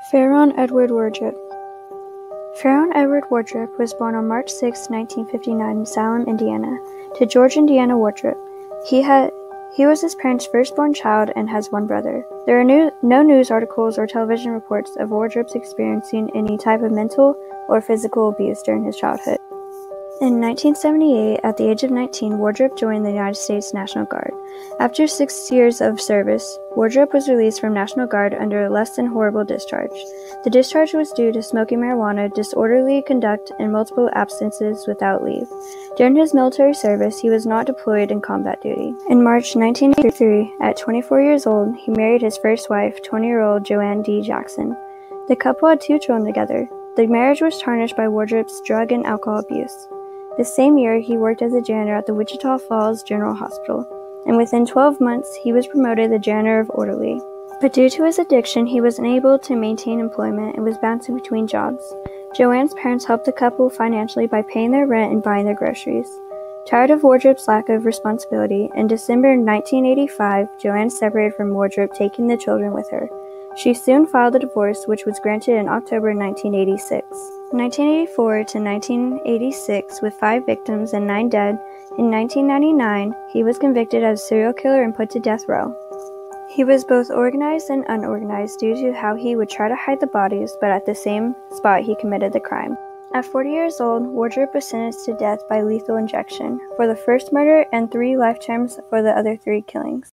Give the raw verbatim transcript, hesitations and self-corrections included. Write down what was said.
Pharaoh Edward Wardrop. Pharaoh Edward Wardrop was born on March sixth, nineteen fifty-nine in Salem, Indiana, to George Indiana Wardrop. He had he was his parents' firstborn child and has one brother. There are new, no news articles or television reports of Wardrop's experiencing any type of mental or physical abuse during his childhood. In nineteen seventy-eight, at the age of nineteen, Wardrop joined the United States National Guard. After six years of service, Wardrop was released from National Guard under a less than horrible discharge. The discharge was due to smoking marijuana, disorderly conduct, and multiple absences without leave. During his military service, he was not deployed in combat duty. In March nineteen eighty-three, at twenty-four years old, he married his first wife, twenty-year-old Joanne D. Jackson. The couple had two children together. The marriage was tarnished by Wardrop's drug and alcohol abuse. The same year, he worked as a janitor at the Wichita Falls General Hospital, and within twelve months, he was promoted the janitor of orderly. But due to his addiction, he was unable to maintain employment and was bouncing between jobs. Joanne's parents helped the couple financially by paying their rent and buying their groceries. Tired of Wardrop's lack of responsibility, in December nineteen eighty-five, Joanne separated from Wardrop, taking the children with her. She soon filed a divorce, which was granted in October nineteen eighty-six. nineteen eighty-four to nineteen eighty-six, with five victims and nine dead, in nineteen ninety-nine, he was convicted as a serial killer and put to death row. He was both organized and unorganized due to how he would try to hide the bodies, but at the same spot he committed the crime. At forty years old, Wardrop was sentenced to death by lethal injection for the first murder and three life terms for the other three killings.